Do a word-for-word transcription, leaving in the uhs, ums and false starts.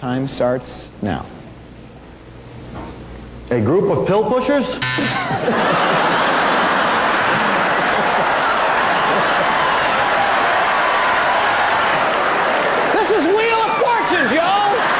Time starts now. A group of pill pushers? This is Wheel of Fortune, Joe!